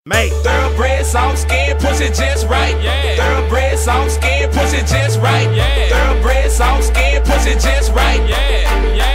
Mate. Thoroughbred, soft skin, push it just right. Yeah. Thoroughbred, soft skin, push it just right. Yeah. Thoroughbred, soft skin, push it just right. Yeah. Yeah.